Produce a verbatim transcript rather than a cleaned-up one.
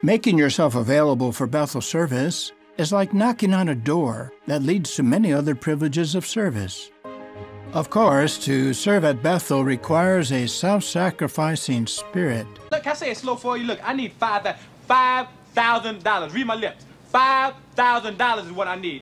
Making yourself available for Bethel service is like knocking on a door that leads to many other privileges of service. Of course, to serve at Bethel requires a self-sacrificing spirit. Look, can I say it slow for you? Look, I need five five thousand dollars. Read my lips. Five thousand dollars is what I need.